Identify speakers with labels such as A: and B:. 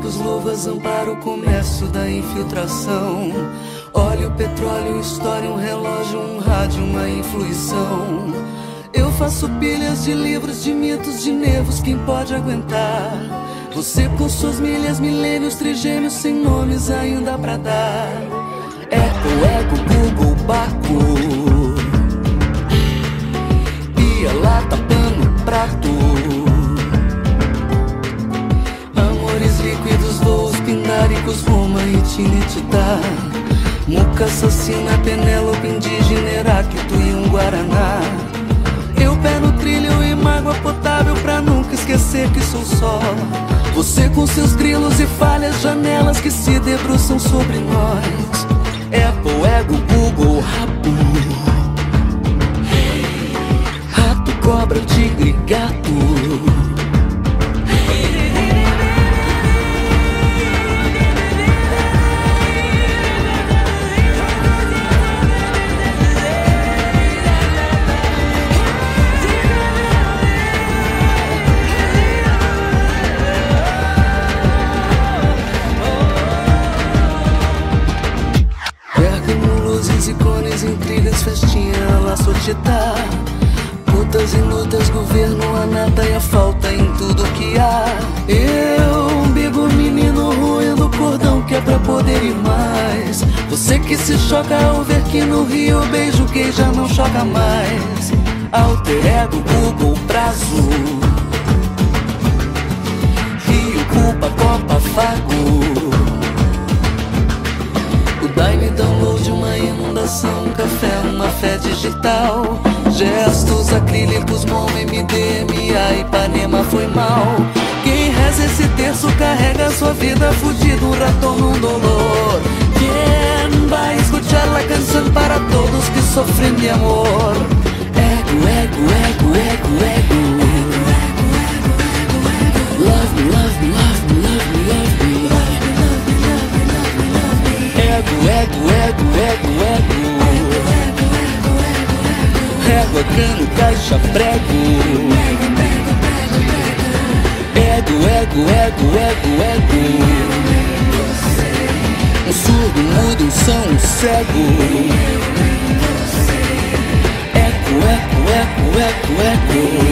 A: médicos, luvas, amparo, o comércio da infiltração. Óleo, petróleo, história, um relógio, um rádio, uma influição. Eu faço pilhas de livros, de mitos, de nervos, quem pode aguentar? Você com suas milhas, milênios, trigêmeos, sem nomes ainda pra dar. Apple, ego, Google, Baco, pia, lata, pano, prato. Amores líquidos, voos pindáricos, Roma e Tinititá. Muca assassina, Penélope, indígena, Heráclito e um Guaraná. Eu pé no trilho e mágoa potável pra nunca esquecer que sou só. Você com seus grilos e falhas, janelas que se debruçam sobre nós. Apple, ego, Google, rapo, rato, cobra, tigre, gato. Icones, intrigas, festinha, la società. Putas e lutas, governo, a nata e a falta em tudo que há. Eu, umbigo, menino, ruindo cordão que é pra poder ir mais. Você que se choca ao ver que no Rio beijo gay já não choca mais. Alter ego, Google, prazo. Rio, culpa, Copa, Fago. Daime, download, uma inundação, um café, uma fé digital. Gestos acrílicos, MOM, MDMA, Ipanema foi mal. Quem reza esse terço carrega sua vida fudido, um ratón num dolor. Quem vai escuchar la canção para todos que sofrem de amor? Ego, ego, ego, ego, ego. Love me, love me, love me, love me, love me. Ego, ego, ego, ego, ego. Régua, cano, caixa, prego. Ego, ego, ego, ego, ego. Um surdo, um mudo, um som, um cego. Eco, eco, eco, eco, eco.